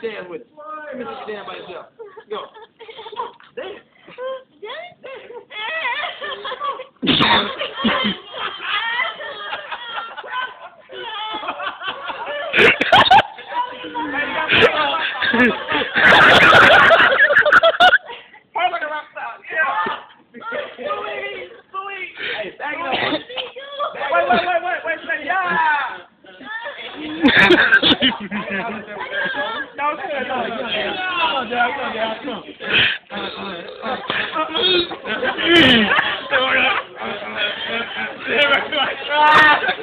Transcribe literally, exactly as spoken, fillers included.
dance with it. Let me see you dance by yourself. Go. Dance. Like a rock star. Yeah. Sweet, sweet. Hey, back it up. Wait, wait, wait, wait, wait, wait. Yeah. No, sir, no, no. Come on, Dad, come on, Dad, come on. There we go.